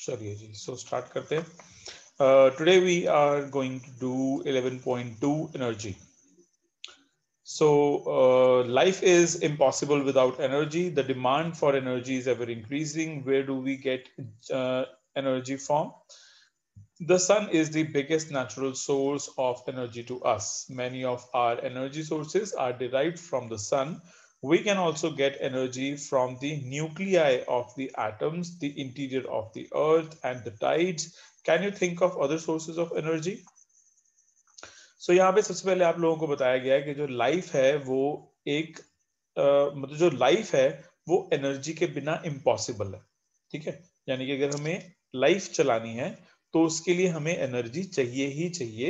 चलिए जी, so start करते हैं. Today we are going to do 11.2 energy. So life is impossible without energy. The demand for energy is ever increasing. Where do we get energy from? The sun is the biggest natural source of energy to us. Many of our energy sources are derived from the sun. We can also get energy from the nuclei of the atoms, the interior of the earth, and the tides. Can you think of other sources of energy? So यहाँ पे सबसे पहले आप लोगों को बताया गया है कि जो लाइफ है वो एक मतलब जो लाइफ है वो एनर्जी के बिना इम्पॉसिबल है. ठीक है, यानी कि अगर हमें लाइफ चलानी है तो उसके लिए हमें एनर्जी चाहिए ही चाहिए.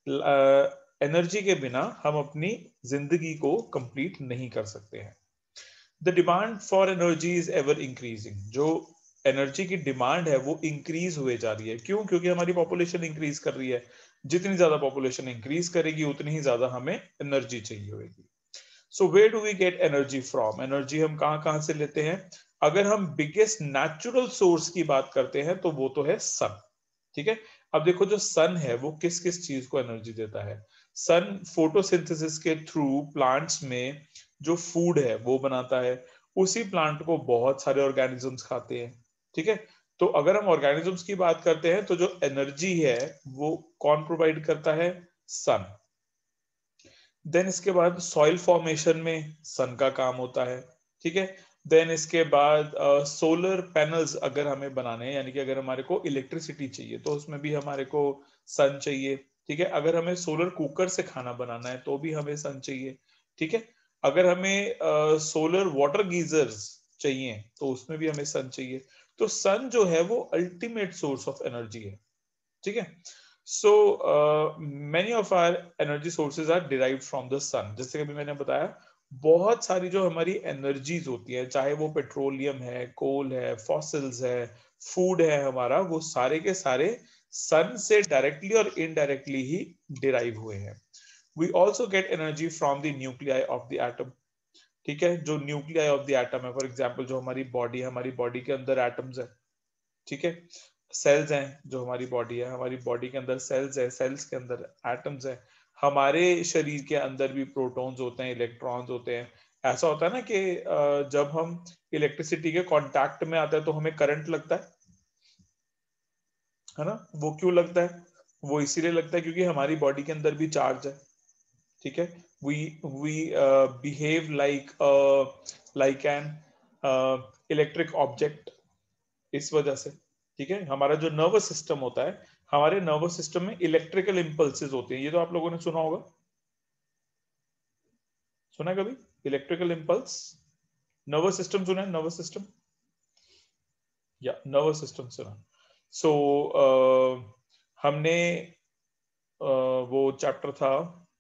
एनर्जी के बिना हम अपनी जिंदगी को कंप्लीट नहीं कर सकते हैं. The demand for energy is ever increasing. जो एनर्जी की डिमांड है वो इंक्रीज हुए जा रही है. क्यों? क्योंकि हमारी पॉपुलेशन इंक्रीज कर रही है. जितनी ज्यादा पॉपुलेशन इंक्रीज करेगी उतनी ही ज्यादा हमें एनर्जी चाहिए होगी. So where do we get energy from? Energy हम कहां कहां से लेते हैं? अगर हम बिगेस्ट नेचुरल सोर्स की बात करते हैं तो वो तो है सन. ठीक है, अब देखो जो सन है वो किस किस चीज को एनर्जी देता है. सन फोटोसिंथेसिस के थ्रू प्लांट्स में जो फूड है वो बनाता है. उसी प्लांट को बहुत सारे ऑर्गेनिजम्स खाते हैं. ठीक है, तो अगर हम ऑर्गेनिजम्स की बात करते हैं तो जो एनर्जी है वो कौन प्रोवाइड करता है? सन. देन इसके बाद सॉइल फॉर्मेशन में सन का काम होता है. ठीक है, देन इसके बाद सोलर पैनल्स अगर हमें बनाने हैं, यानी कि अगर हमारे को इलेक्ट्रिसिटी चाहिए तो उसमें भी हमारे को सन चाहिए. ठीक है, अगर हमें सोलर कुकर से खाना बनाना है तो भी हमें सन चाहिए. ठीक है, अगर हमें सोलर वाटर गीजर्स चाहिए तो उसमें भी हमें सन चाहिए. तो सन जो है वो अल्टीमेट सोर्स ऑफ एनर्जी है. ठीक है, so many of our energy sources are derived from the sun. जैसे कि अभी मैंने बताया, बहुत सारी जो हमारी एनर्जीज होती है, चाहे वो पेट्रोलियम है, कोल है, फॉसिल्स है, फूड है हमारा, वो सारे के सारे सन से डायरेक्टली और इनडायरेक्टली ही डिराइव हुए हैं. We also get energy from the nuclei of the atom. ठीक है, जो न्यूक्लियाई ऑफ द एटम है, फॉर एग्जाम्पल जो हमारी बॉडी है, हमारी बॉडी के अंदर एटम्स है. ठीक है, सेल्स हैं. जो हमारी बॉडी है, हमारी बॉडी के अंदर सेल्स है, सेल्स के अंदर एटम्स है. हमारे शरीर के अंदर भी प्रोटॉन्स होते हैं, इलेक्ट्रॉन्स होते हैं. ऐसा होता है ना कि जब हम इलेक्ट्रिसिटी के कांटेक्ट में आते हैं तो हमें करंट लगता है ना. वो क्यों लगता है? वो इसीलिए लगता है क्योंकि हमारी बॉडी के अंदर भी चार्ज है. ठीक है, we we behave like an electric object इस वजह से. ठीक है, हमारा जो नर्वस सिस्टम होता है, हमारे नर्वस सिस्टम में इलेक्ट्रिकल इंपल्सेस होते हैं. ये तो आप लोगों ने सुना होगा. सुना है कभी इलेक्ट्रिकल इंपल्स? नर्वस सिस्टम सुना है? नर्वस सिस्टम या नर्वस सिस्टम सुना. सो हमने वो चैप्टर था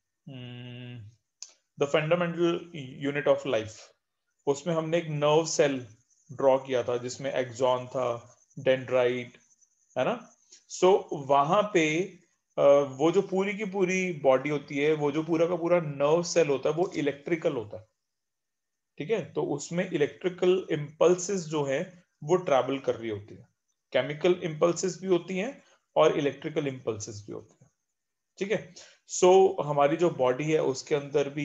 the fundamental unit of life. उसमें हमने एक नर्व सेल ड्रॉ किया था जिसमें एक्सॉन था, डेंड्राइट, है ना. सो वहां पे वो जो पूरी की पूरी बॉडी होती है, वो जो पूरा का पूरा नर्व सेल होता है वो इलेक्ट्रिकल होता है. ठीक है, तो उसमें इलेक्ट्रिकल इंपल्सेस जो है वो ट्रैवल कर रही होती है. केमिकल इंपल्सेस भी होती हैं और इलेक्ट्रिकल इंपल्सेस भी होती हैं. ठीक है, सो हमारी जो बॉडी है उसके अंदर भी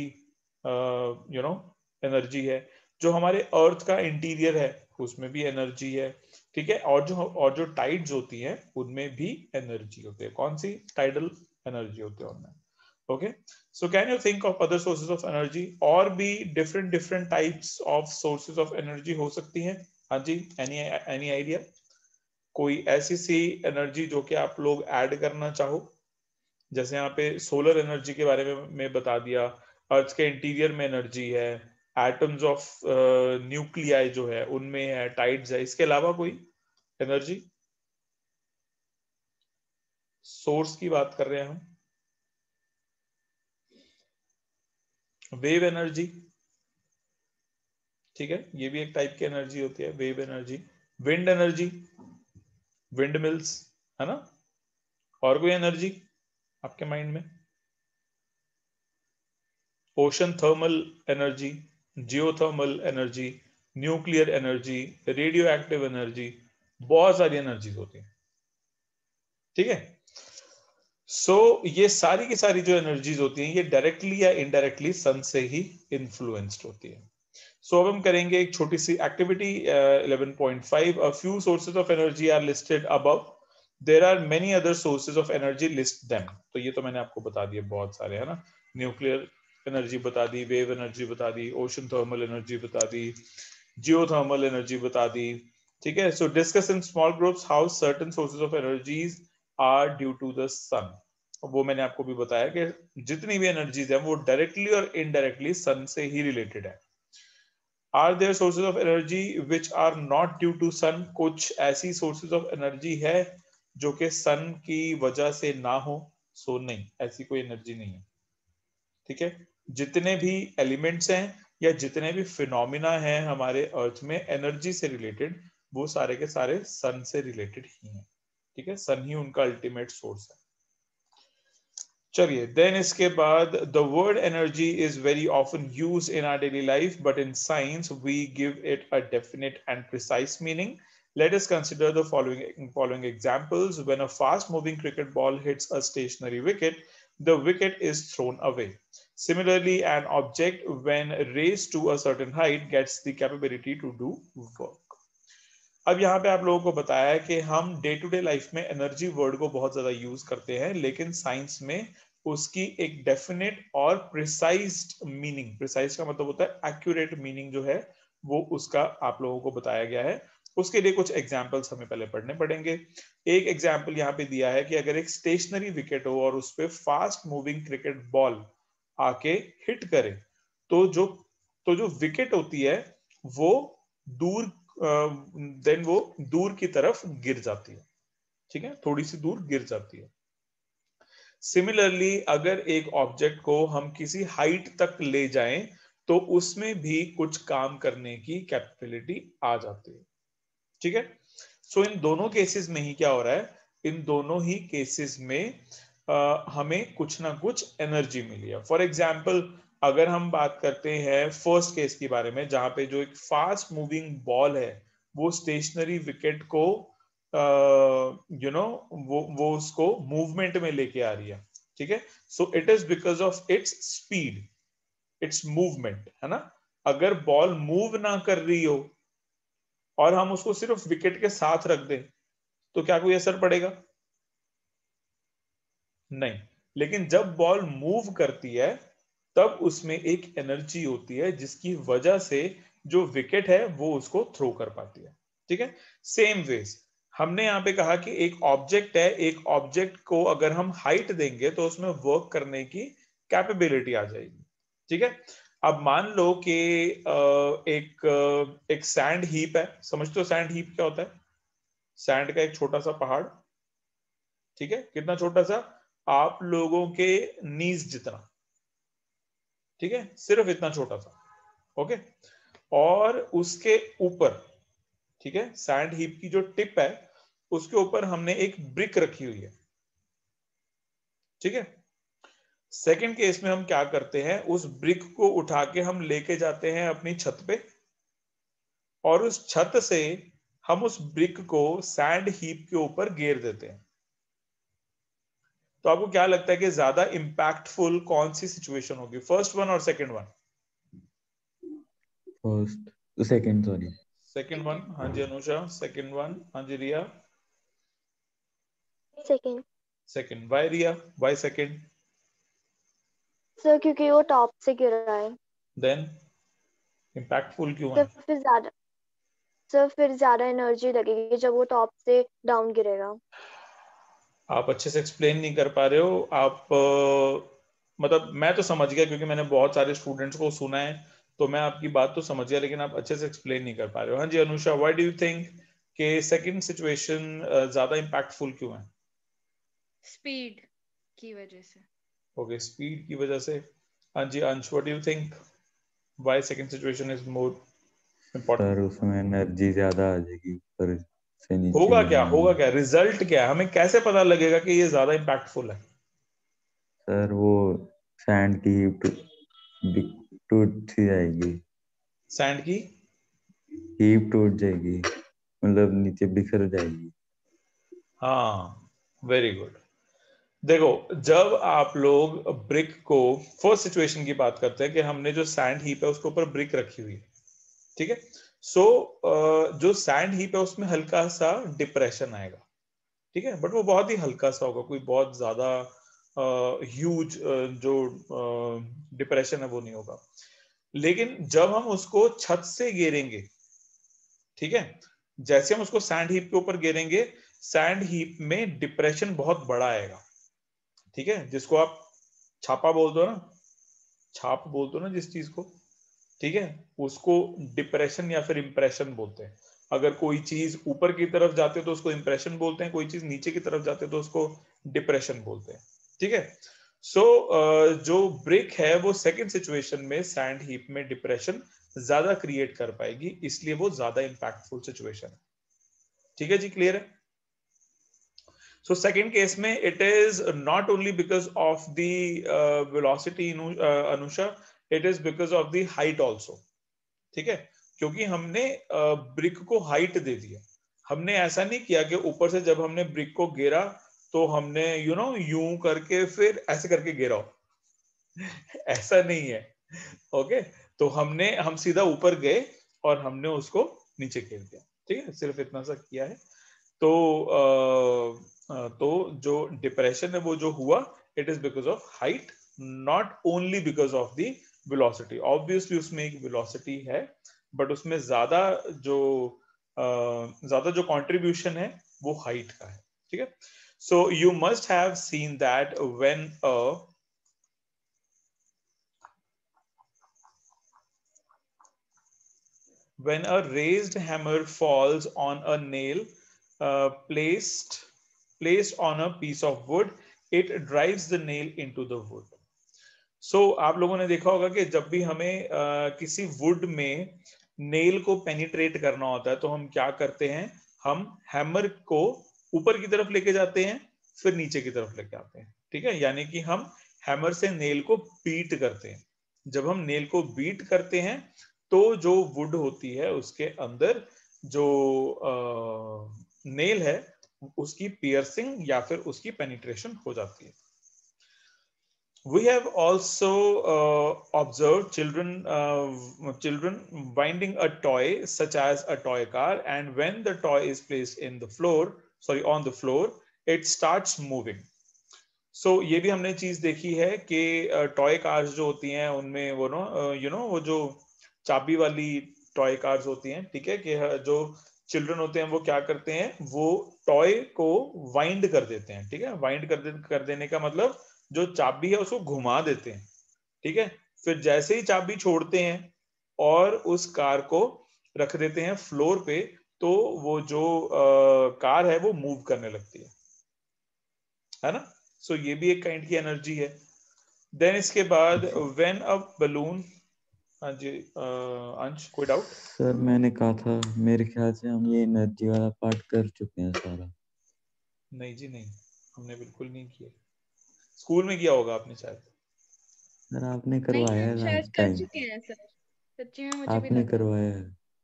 एनर्जी है. जो हमारे अर्थ का इंटीरियर है उसमें भी एनर्जी है. ठीक है, और जो टाइड्स होती हैं उनमें भी एनर्जी होती है. कौन सी? टाइडल एनर्जी होती है उनमें. Okay, so can you think of other sources of energy? और भी different different types of sources of energy हो सकती हैं. हाँ जी, एनी आइडिया? कोई ऐसी सी एनर्जी जो कि आप लोग ऐड करना चाहो? जैसे यहाँ पे सोलर एनर्जी के बारे में बता दिया, अर्थ के इंटीरियर में एनर्जी है, एटम्स ऑफ न्यूक्लियाई जो है उनमें है, टाइड्स है. इसके अलावा कोई एनर्जी सोर्स की बात कर रहे हैं हम? Wave energy. ठीक है, ये भी एक टाइप की एनर्जी होती है, wave energy. Wind energy, wind mills, है ना. और कोई एनर्जी आपके माइंड में? Ocean thermal energy, geothermal energy, nuclear energy, radioactive energy. बहुत सारी एनर्जीज होती हैं, ठीक है। सो ये सारी की सारी जो एनर्जीज होती हैं ये डायरेक्टली या इनडायरेक्टली सन से ही इन्फ्लुएंस्ड होती है। सो अब हम करेंगे एक छोटी सी activity 11.5। A few sources of energy are listed above, there are many other sources of energy, list them. तो ये तो मैंने आपको बता दिए बहुत सारे, है ना। न्यूक्लियर एनर्जी बता दी, वेव एनर्जी बता दी, ओशन थर्मल एनर्जी बता दी, जियोथर्मल एनर्जी बता दी, ठीक है। So discuss in small groups how certain sources of energies are due to the sun. वो मैंने आपको भी बताया कि जितनी भी एनर्जीज है वो डायरेक्टली और इनडायरेक्टली सन से ही रिलेटेड है। Are there sources of energy which are not due to sun, कुछ ऐसी सोर्सेज ऑफ एनर्जी है जो कि सन की वजह से ना हो। सो नहीं, ऐसी कोई एनर्जी नहीं है, ठीक है। जितने भी एलिमेंट्स हैं या जितने भी फिनोमिना हैं हमारे अर्थ में एनर्जी से रिलेटेड, वो सारे के सारे सन से रिलेटेड ही हैं, ठीक है। सन ही उनका अल्टीमेट सोर्स है। चलिए, देन इसके बाद the word energy is very often use in our daily life, but in science we give it a definite and precise meaning. Let us consider the following examples. When a fast moving cricket ball hits a stationary wicket, the wicket is thrown away. Similarly, an object when raised to a certain height gets the capability to do work. अब यहाँ पे आप लोगों को बताया है कि हम डे टू डे लाइफ में एनर्जी वर्ड को बहुत ज्यादा यूज करते हैं, लेकिन साइंस में उसकी एक डेफिनेट और प्रिसाइज्ड मीनिंग, प्रिसाइज का मतलब होता है एक्यूरेट मीनिंग जो है वो उसका आप लोगों को बताया गया है। उसके लिए कुछ एग्जाम्पल्स हमें पहले पढ़ने पड़ेंगे। एक एग्जाम्पल यहाँ पे दिया है कि अगर एक स्टेशनरी विकेट हो और उस पर फास्ट मूविंग क्रिकेट बॉल आके हिट करे तो जो विकेट होती है वो दूर देन वो दूर की तरफ गिर जाती है, ठीक है, थोड़ी सी दूर गिर जाती है। सिमिलरली अगर एक ऑब्जेक्ट को हम किसी हाइट तक ले जाएं तो उसमें भी कुछ काम करने की कैपेबिलिटी आ जाती है, ठीक है। सो इन दोनों केसेस में ही क्या हो रहा है, इन दोनों ही केसेस में हमें कुछ ना कुछ एनर्जी मिली है। फॉर एग्जाम्पल अगर हम बात करते हैं फर्स्ट केस के बारे में, जहां पे जो एक फास्ट मूविंग बॉल है वो स्टेशनरी विकेट को वो उसको मूवमेंट में लेके आ रही है, ठीक है। So it is because of its speed, its movement, है ना। अगर बॉल मूव ना कर रही हो और हम उसको सिर्फ विकेट के साथ रख दें तो क्या कोई असर पड़ेगा? नहीं। लेकिन जब बॉल मूव करती है तब उसमें एक एनर्जी होती है जिसकी वजह से जो विकेट है वो उसको थ्रो कर पाती है, ठीक है। सेम वेज हमने यहां पे कहा कि एक ऑब्जेक्ट है, एक ऑब्जेक्ट को अगर हम हाइट देंगे तो उसमें वर्क करने की कैपेबिलिटी आ जाएगी, ठीक है। अब मान लो कि एक सैंड हीप है, समझते हो सैंड हीप क्या होता है? सैंड का एक छोटा सा पहाड़, ठीक है, कितना छोटा सा, आप लोगों के नीज जितना, ठीक है, सिर्फ इतना छोटा सा, ओके। और उसके ऊपर, ठीक है, सैंड हीप की जो टिप है उसके ऊपर हमने एक ब्रिक रखी हुई है, ठीक है। सेकंड केस में हम क्या करते हैं, उस ब्रिक को उठा के हम लेके जाते हैं अपनी छत पे और उस छत से हम उस ब्रिक को सैंड हीप के ऊपर घेर देते हैं। तो आपको क्या लगता है कि ज्यादा इंपैक्टफुल कौन सी सिचुएशन होगी, फर्स्ट वन और second one? First, second, sorry, second one. हाँ जी अनुषा, सेकंड वन। हाँ जी Riya? Second. Second. Why Riya, why second? Sir क्योंकि वो टॉप से गिर रहा है। देन इंपैक्टफुल क्यों तो है? फिर ज्यादा एनर्जी लगेगी जब वो टॉप से डाउन गिरेगा। आप अच्छे से एक्सप्लेन नहीं कर पा रहे हो आप। मतलब मैं तो समझ गया क्योंकि मैंने बहुत सारे स्टूडेंट्स को सुना है, तो मैं आपकी बात तो समझ गया, लेकिन आप अच्छे से एक्सप्लेन नहीं कर पा रहे हो। हाँ जी Anusha, why do you think कि सेकंड सिचुएशन ज्यादा इंपैक्टफुल क्यों है? स्पीड की वजह से। ओके, स्पीड की वजह से। हाँ जी Ansh, what do you think, why second situation is more important? Sir उसमें एनर्जी ज्यादा आ जाएगी, ऊपर से नीचे होगा क्या, गिरने होगा में। क्या, रिजल्ट क्या है, हमें कैसे पता लगेगा कि ये ज्यादा इंपैक्टफुल है? सर वो सैंड की हीप टूट सी जाएगी, सैंड की हीप टूट जाएगी। मतलब नीचे बिखर जाएगी। हाँ, वेरी गुड। देखो, जब आप लोग ब्रिक को, फर्स्ट सिचुएशन की बात करते हैं कि हमने जो सैंड हीप है उसके ऊपर ब्रिक रखी हुई है, ठीक है। सो जो सैंड हीप है उसमें हल्का सा डिप्रेशन आएगा, ठीक है, बट वो बहुत ही हल्का सा होगा, कोई बहुत ज्यादा ह्यूज जो डिप्रेशन है वो नहीं होगा। लेकिन जब हम उसको छत से गिरेंगे, ठीक है, जैसे हम उसको सैंड हीप के ऊपर गिरेंगे, सैंड हीप में डिप्रेशन बहुत बड़ा आएगा, ठीक है, जिसको आप छापा बोल दो ना, छाप बोल दो ना जिस चीज को, ठीक है, उसको डिप्रेशन या फिर इंप्रेशन बोलते हैं। अगर कोई चीज ऊपर की तरफ जाते तो उसको इंप्रेशन बोलते हैं, कोई चीज नीचे की तरफ जाते तो उसको डिप्रेशन बोलते हैं, ठीक है। सो जो ब्रिक है वो सेकंड सिचुएशन में सैंड हीप में डिप्रेशन ज्यादा क्रिएट कर पाएगी, इसलिए वो ज्यादा इंपैक्टफुल सिचुएशन है, ठीक है जी, क्लियर है। So second case में it is not only because of the velocity, Anusha, it is because of the height also, ठीक है, क्योंकि हमने ब्रिक को हाइट दे दिया। हमने ऐसा नहीं किया कि ऊपर से जब हमने ब्रिक को गिरा तो हमने यूं करके फिर ऐसे करके गिरा ऐसा नहीं है, ओके। तो हम सीधा ऊपर गए और हमने उसको नीचे गिर दिया, ठीक है, सिर्फ इतना सा किया है। तो जो डिप्रेशन है वो जो हुआ, it is because of height, not only because of the velocity. Obviously उसमें एक वेलोसिटी है, बट उसमें ज्यादा जो कंट्रीब्यूशन है वो हाइट का है, ठीक है। So you must have seen that when a raised hammer falls on a nail placed on a piece of wood, it drives the nail into the wood. So आप लोगों ने देखा होगा कि जब भी हमें किसी वुड में नेल को पेनिट्रेट करना होता है तो हम क्या करते हैं, हम हैमर को ऊपर की तरफ लेके जाते हैं, फिर नीचे की तरफ लेके आते हैं, ठीक है, यानी कि हम हैमर से नेल को बीट करते हैं। जब हम नेल को बीट करते हैं तो जो वुड होती है उसके अंदर जो नेल है उसकी पियर्सिंग या फिर उसकी पेनिट्रेशन हो जाती है। We have also observed children winding a toy such as a toy car, and when the toy is placed on the floor, it starts moving. So ये भी हमने चीज देखी है कि टॉय कार्स जो होती हैं उनमें वो वो जो चाबी वाली टॉय कार्स होती हैं, ठीक है, कि जो चिल्ड्रन होते हैं वो क्या करते हैं, वो टॉय को वाइंड कर देते हैं, ठीक है, वाइंड कर देने का मतलब जो चाबी है उसको घुमा देते हैं, ठीक है, फिर जैसे ही चाबी छोड़ते हैं और उस कार को रख देते हैं फ्लोर पे, तो वो जो कार है वो मूव करने लगती है ना। सो ये भी एक काइंड की एनर्जी है। देन इसके बाद व्हेन अ बलून, हाँ जी अंश, कोई डाउट? सर मैंने कहा था मेरे ख्याल से हम ये एनर्जी वाला पार्ट कर चुके हैं सारा। नहीं जी नहीं, हमने बिल्कुल नहीं किया। स्कूल में किया होगा आपने शायद। सर आपने नहीं, करवाया है हम शायद लास्ट कर टाइम, चुके हैं सर, सच्ची में मुझे भी आपने लग रहा है। करवाया है।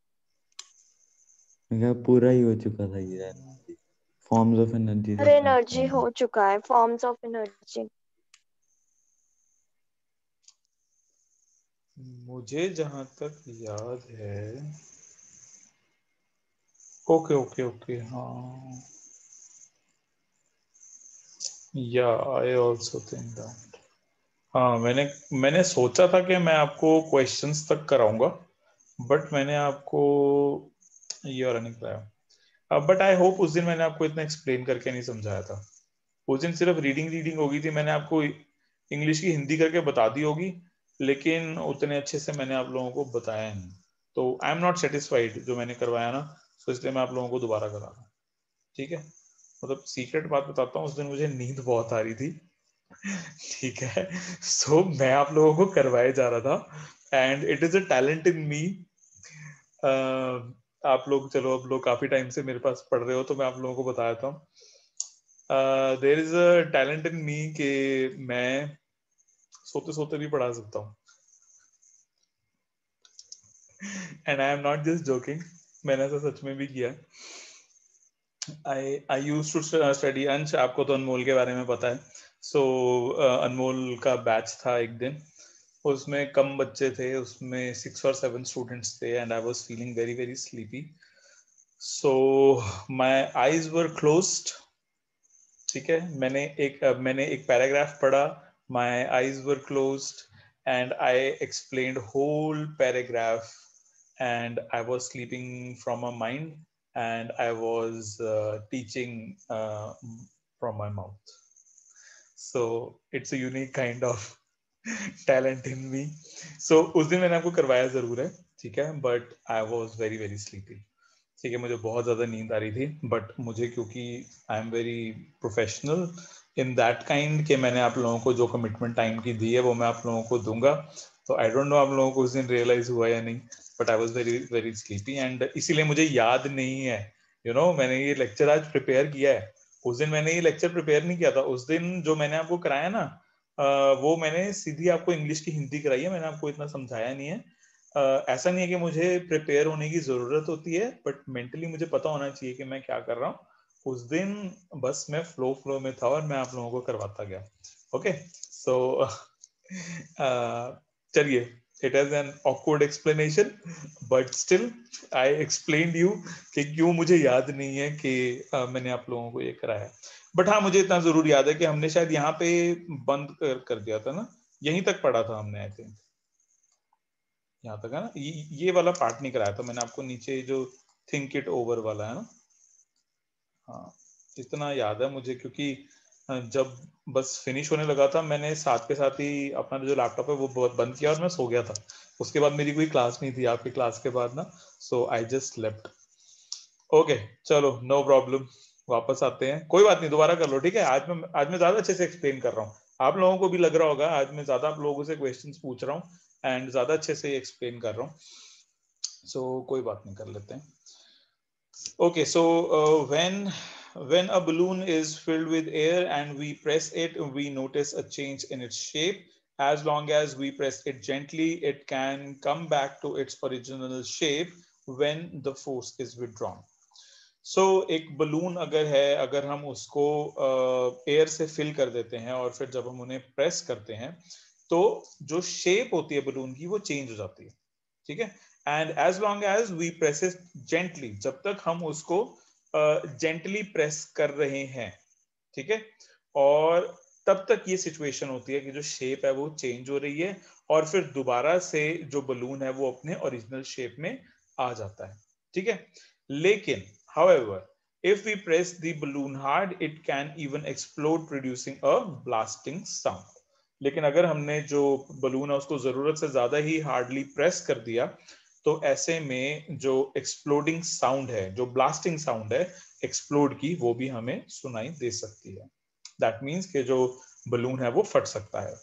मैं कहा पूरा ही हो चुका था ये एनर्जी, फॉर्म्स ऑफ एनर्जी सब अरे एनर्जी ट्रांसफॉर्म। हो चुका है, फॉर्म्स ऑफ एनर्जी। मुझे जहां तक याद है, ओके ओके ओके, हाँ, या आई ऑल्सो थिंक दैट, हाँ, मैंने सोचा था कि मैं आपको क्वेश्चंस तक कराऊंगा, बट मैंने आपको ये वाला नहीं कराया। बट आई होप उस दिन मैंने आपको इतना एक्सप्लेन करके नहीं समझाया था। उस दिन सिर्फ रीडिंग होगी थी, मैंने आपको इंग्लिश की हिंदी करके बता दी होगी, लेकिन उतने अच्छे से मैंने आप लोगों को बताया नहीं। तो आई एम नॉट सेटिस्फाइड जो मैंने करवाया ना, तो इसलिए मैं आप लोगों को दोबारा करा रहा हूँ, ठीक है। मतलब सीक्रेट बात बताता हूँ, उस दिन मुझे नींद बहुत आ रही थी ठीक है। सो मैं आप लोगों को करवाए जा रहा था, and it is a talent in me. आप लोग, चलो अब लोग काफी टाइम से मेरे पास पढ़ रहे हो तो मैं आप लोगों को बताया था, there is a talent in me कि मैं सोते सोते भी पढ़ा सकता हूँ, and I am not just joking. मैंने ऐसा सच में भी किया। I used to study अंश, आपको तो अनमोल के बारे में पता है। सो अनमोल का बैच था एक दिन, उसमें कम बच्चे थे, उसमें 6 or 7 स्टूडेंट्स थे and I was feeling very very sleepy. So my eyes were closed, ठीक है। मैंने एक पैराग्राफ पढ़ा, my eyes were closed and I explained whole paragraph and I was sleeping from my mind and I was teaching from my mouth. So it's a unique kind of talent in me. So उस दिन मैंने आपको करवाया जरूर है, ठीक है, but I was very very sleepy. ठीक है, मुझे बहुत ज्यादा नींद आ रही थी, बट मुझे क्योंकि I am very professional in that kind कि मैंने आप लोगों को जो कमिटमेंट टाइम की दी है वो मैं आप लोगों को दूंगा। तो आई डोंट नो आप लोगों को उस दिन रियलाइज हुआ या नहीं, but I was very very sleepy and इसीलिए मुझे याद नहीं है। मैंने ये लेक्चर आज प्रिपेयर किया है, उस दिन मैंने ये लेक्चर प्रिपेयर नहीं किया था। उस दिन जो मैंने आपको कराया ना, वो मैंने सीधी आपको इंग्लिश की हिंदी कराई है, मैंने आपको इतना समझाया नहीं है। ऐसा नहीं है कि मुझे प्रिपेयर होने की जरूरत होती है, बट मेंटली मुझे पता होना चाहिए कि मैं क्या कर रहा हूँ। उस दिन बस मैं फ्लो में था और मैं आप लोगों को करवाता गया। ओके, सो चलिए, it is an awkward explanation but still I explained you कि क्यों मुझे याद नहीं है कि मैंने आप लोगों को ये कराया। बट हाँ, मुझे इतना जरूर याद है कि हमने शायद यहाँ पे बंद कर दिया था ना, यहीं तक पढ़ा था हमने, आई थिंक यहाँ तक है ना। ये वाला पार्ट नहीं कराया था मैंने आपको, नीचे जो थिंक इट ओवर वाला है ना, हाँ इतना याद है मुझे, क्योंकि जब बस फिनिश होने लगा था मैंने साथ के साथ ही अपना जो लैपटॉप है वो बहुत बंद किया और मैं सो गया था। उसके बाद मेरी कोई क्लास नहीं थी आपकी क्लास के बाद ना, so I just slept. Okay चलो, नो प्रॉब्लम, वापस आते हैं, कोई बात नहीं, दोबारा कर लो, ठीक है। आज मैं ज्यादा अच्छे से एक्सप्लेन कर रहा हूँ, आप लोगों को भी लग रहा होगा आज मैं ज्यादा आप लोगों से क्वेश्चंस पूछ रहा हूँ एंड ज्यादा अच्छे से एक्सप्लेन कर रहा हूँ। सो कोई बात नहीं, कर लेते हैं। Okay, so when a balloon is filled with air and we press it, we notice a change in its shape. As long as we press it gently, it can come back to its original shape when the force is withdrawn. So एक balloon अगर है, अगर हम उसको air से fill कर देते हैं और फिर जब हम उन्हें प्रेस करते हैं तो जो शेप होती है बलून की वो चेंज हो जाती है, ठीक है। And as long as we press it gently, जब तक हम उसको जेंटली प्रेस कर रहे हैं, ठीक है, और तब तक ये सिचुएशन होती है कि जो शेप है वो चेंज हो रही है और फिर दोबारा से जो बलून है वो अपने ओरिजिनल शेप में आ जाता है, ठीक है। लेकिन however, if we press the balloon hard, it can even explode, producing a blasting sound. लेकिन अगर हमने जो बलून है उसको जरूरत से ज्यादा ही हार्डली प्रेस कर दिया तो ऐसे में जो एक्सप्लोडिंग साउंड है, जो ब्लास्टिंग साउंड है एक्सप्लोड की, वो भी हमें सुनाई दे सकती है। दैट मीन्स कि जो बलून है वो फट सकता है।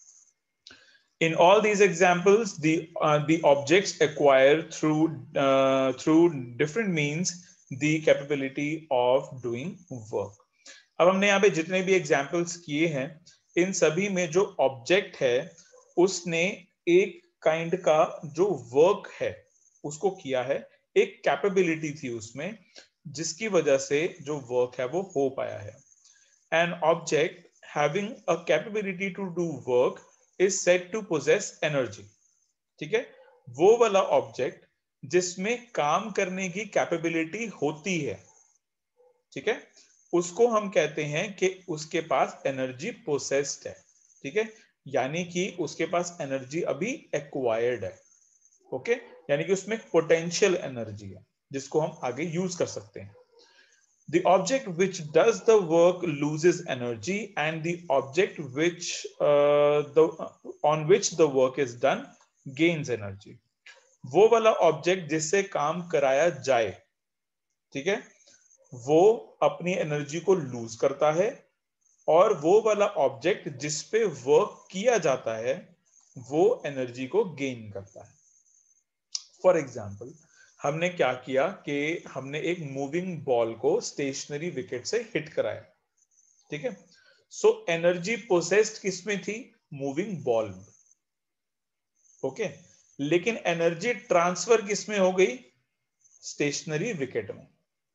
In all these examples, the objects acquire through different means the capability of doing work. अब हमने यहाँ पे जितने भी एग्जाम्पल्स किए हैं इन सभी में जो ऑब्जेक्ट है उसने एक काइंड का जो वर्क है उसको किया है, एक कैपेबिलिटी थी उसमें जिसकी वजह से जो वर्क है वो हो पाया है। An object having a capability to do work is said to possess energy, ठीक है। वो वाला ऑब्जेक्ट जिसमें काम करने की कैपेबिलिटी होती है, ठीक है, उसको हम कहते हैं कि उसके पास एनर्जी पोसेस्ड है, ठीक है, यानी कि उसके पास एनर्जी अभी एक्वायर्ड है। ओके, यानी कि उसमें पोटेंशियल एनर्जी है जिसको हम आगे यूज कर सकते हैं। The object which does the work loses energy and the object on which the work is done gains energy. वो वाला ऑब्जेक्ट जिससे काम कराया जाए, ठीक है, वो अपनी एनर्जी को लूज करता है और वो वाला ऑब्जेक्ट जिस पे वर्क किया जाता है वो एनर्जी को गेन करता है। फॉर एग्जाम्पल, हमने क्या किया कि हमने एक मूविंग बॉल को स्टेशनरी विकेट से हिट कराया, ठीक है। सो एनर्जी पोसेस्ड किसमें थी? मूविंग बॉल में। ओके, लेकिन एनर्जी ट्रांसफर किसमें हो गई? स्टेशनरी विकेट में।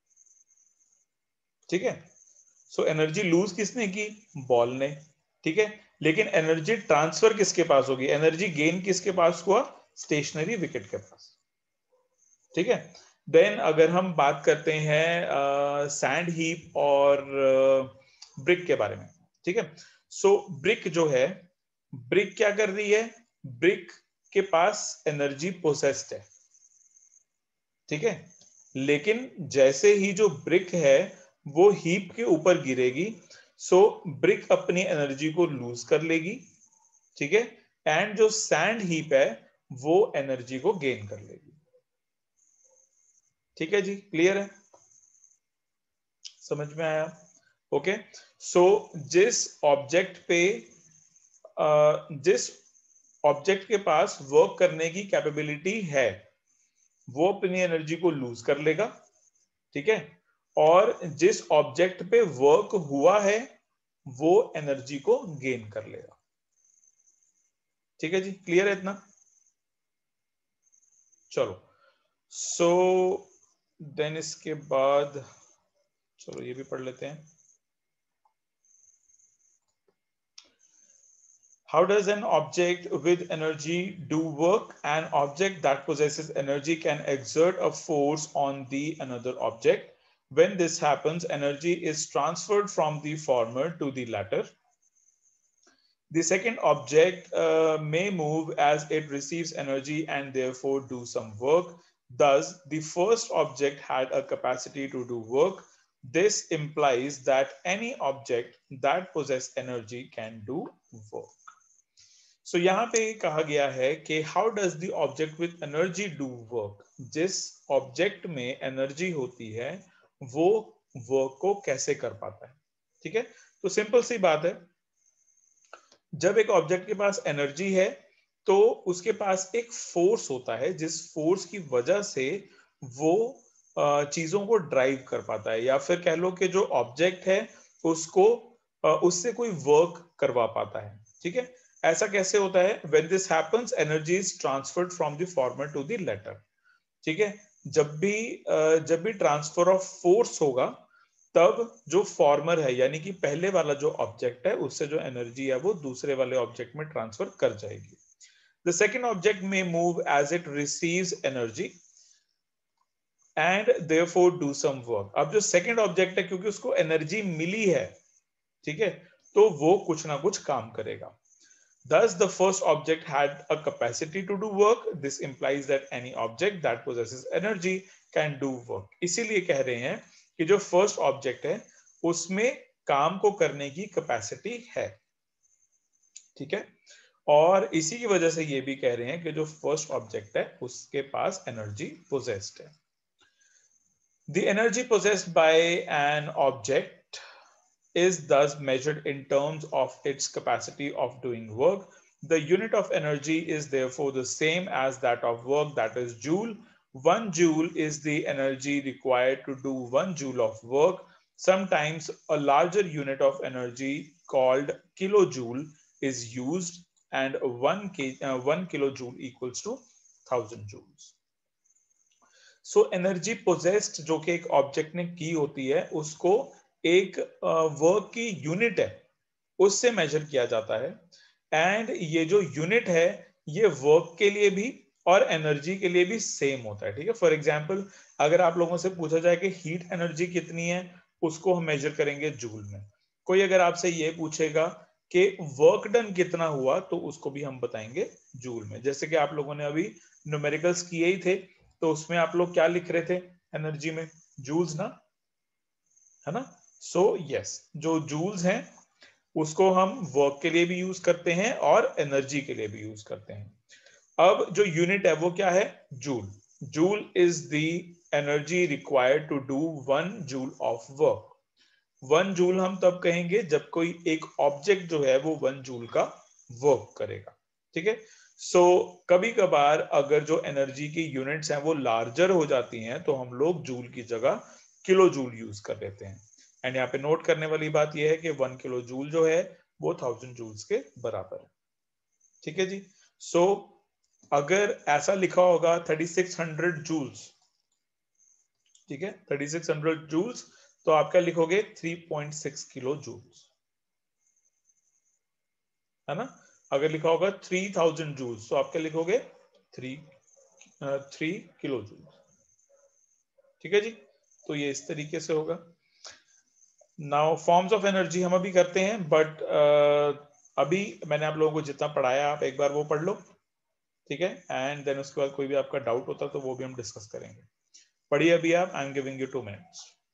ठीक है, सो एनर्जी लूज किसने की? बॉल ने। ठीक है, लेकिन एनर्जी ट्रांसफर किसके पास होगी? एनर्जी गेन किसके पास हुआ? स्टेशनरी विकेट के पास। ठीक है, देन अगर हम बात करते हैं सैंड हीप और ब्रिक के बारे में। ठीक है, सो ब्रिक जो है, ब्रिक क्या कर रही है? ब्रिक के पास एनर्जी पोसेस्ड है। ठीक है, लेकिन जैसे ही जो ब्रिक है वो हीप के ऊपर गिरेगी, सो ब्रिक अपनी एनर्जी को लूज कर लेगी। ठीक है, एंड जो सैंड हीप है वो एनर्जी को गेन कर लेगी। ठीक है जी, क्लियर है? समझ में आया? ओके, सो जिस ऑब्जेक्ट के पास वर्क करने की कैपेबिलिटी है वो अपनी एनर्जी को लूज कर लेगा। ठीक है, और जिस ऑब्जेक्ट पे वर्क हुआ है वो एनर्जी को गेन कर लेगा। ठीक है जी, क्लियर है इतना? चलो, सो देन इसके बाद चलो ये भी पढ़ लेते हैं। How does an object with energy do work? An object that possesses energy can exert a force on the another object. When this happens, energy is transferred from the former to the latter. The second object may move as it receives energy and therefore do some work. Thus, the first object had a capacity to do work. This implies that any object that possesses energy can do work. So यहाँ पे कहा गया है कि how does the object with energy do work? जिस object में energy होती है वो वर्क को कैसे कर पाता है। ठीक है, तो सिंपल सी बात है, जब एक ऑब्जेक्ट के पास एनर्जी है तो उसके पास एक फोर्स होता है जिस फोर्स की वजह से वो चीजों को ड्राइव कर पाता है, या फिर कह लो कि जो ऑब्जेक्ट है उसको उससे कोई वर्क करवा पाता है। ठीक है, ऐसा कैसे होता है? When this happens, energy is transferred from the former to the latter. ठीक है, जब भी ट्रांसफर ऑफ फोर्स होगा तब जो फॉर्मर है यानी कि पहले वाला जो ऑब्जेक्ट है उससे जो एनर्जी है वो दूसरे वाले ऑब्जेक्ट में ट्रांसफर कर जाएगी। The second object may move as it receives energy and therefore do some work. अब जो सेकंड ऑब्जेक्ट है क्योंकि उसको एनर्जी मिली है, ठीक है, तो वो कुछ ना कुछ काम करेगा। Thus, the first object had a capacity to do work. This implies that any object that possesses energy can do work. इसीलिए कह रहे हैं कि जो फर्स्ट ऑब्जेक्ट है उसमें काम को करने की कैपेसिटी है। ठीक है, और इसी की वजह से ये भी कह रहे हैं कि जो फर्स्ट ऑब्जेक्ट है उसके पास एनर्जी पोजेस्ड है। The energy possessed by an object is thus measured in terms of its capacity of doing work. The unit of energy is therefore the same as that of work, that is joule. 1 joule is the energy required to do 1 joule of work. Sometimes a larger unit of energy called kilojoule is used, and 1 kilojoule equals to 1000 joules. So energy possessed जो कि एक object ने की होती है उसको एक work की यूनिट है उससे मेजर किया जाता है, एंड ये जो यूनिट है ये वर्क के लिए भी और एनर्जी के लिए भी सेम होता है। ठीक है, फॉर एग्जांपल अगर आप लोगों से पूछा जाए कि हीट एनर्जी कितनी है उसको हम मेजर करेंगे जूल में। कोई अगर आपसे ये पूछेगा कि वर्क डन कितना हुआ तो उसको भी हम बताएंगे जूल में। जैसे कि आप लोगों ने अभी न्यूमेरिकल्स किए ही थे तो उसमें आप लोग क्या लिख रहे थे एनर्जी में? जूल्स ना, है ना? सो यस, जो जूल्स हैं उसको हम वर्क के लिए भी यूज करते हैं और एनर्जी के लिए भी यूज करते हैं। अब जो यूनिट है वो क्या है? Joule. Joule is the energy required to do 1 joule of work. 1 joule हम तब कहेंगे जब कोई एक ऑब्जेक्ट जो है वो 1 जूल का वर्क करेगा। ठीक है, सो कभी कभार अगर जो एनर्जी की यूनिट्स हैं वो लार्जर हो जाती हैं तो हम लोग जूल की जगह किलो जूल यूज कर लेते हैं। एंड यहाँ पे नोट करने वाली बात यह है कि 1 किलो जूल जो है वो 1000 जूल्स के बराबर है। ठीक है जी, सो अगर ऐसा लिखा होगा 3600 जूल्स ठीक है, 3600 जूल्स, तो आप क्या लिखोगे 3.6 किलो जूल्स, है ना। अगर लिखा होगा 3000 जूल्स तो आप क्या लिखोगे 3 किलो जूल्स, ठीक है जी। तो ये इस तरीके से होगा। नाउ फॉर्म्स ऑफ एनर्जी हम अभी करते हैं, बट अभी मैंने आप लोगों को जितना पढ़ाया आप एक बार वो पढ़ लो, ठीक है, एंड देन उसके बाद कोई भी आपका डाउट होता तो वो भी हम डिस्कस करेंगे। पढ़िए अभी आप, I am giving you 2 minutes.